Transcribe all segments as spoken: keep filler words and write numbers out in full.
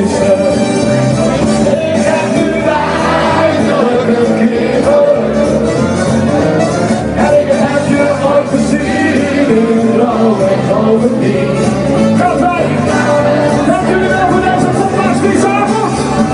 missen. Ik heb nu eindelijk een keer geluk. En ik heb je ooit gezien in droom en overnieuw. Gaat wij! Dank jullie wel voor deze fantastische avond!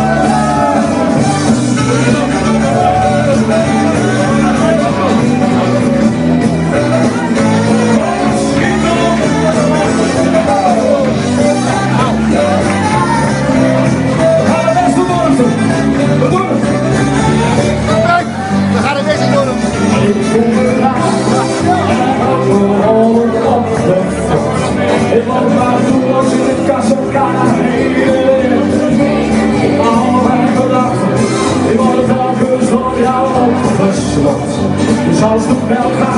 Ik wou maar doen als in de kast op kaart heen. Ik wou mijn gedachten, ik word het telkens door jou opgeslokt. Dus als de bel gaat.